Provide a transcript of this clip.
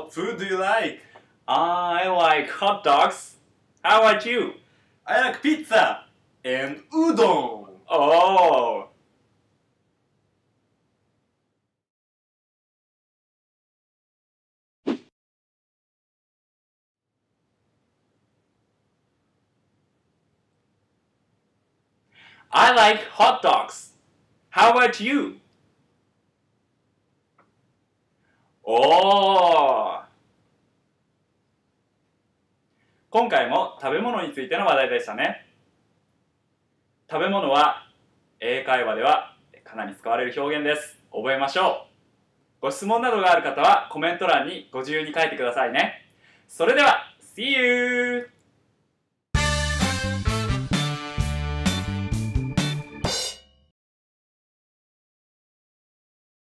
What food do you like? I like hot dogs. How about you? I like pizza and udon. Oh. I like hot dogs. How about you? おー。今回も食べ物についての話題でしたね。食べ物は英会話ではかなり使われる表現です。覚えましょう。ご質問などがある方はコメント欄にご自由に書いてくださいね。それでは、See you!